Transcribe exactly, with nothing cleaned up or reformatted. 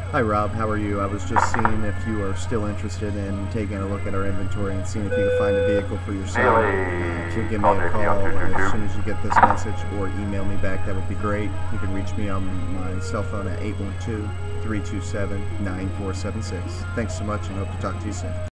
Hi Rob, how are you? I was just seeing if you are still interested in taking a look at our inventory and seeing if you can find a vehicle for yourself. Uh, if you'll give me a call as soon as you get this message or email me back, that would be great. You can reach me on my cell phone at eight one two, three two seven, nine four seven six. Thanks so much and hope to talk to you soon.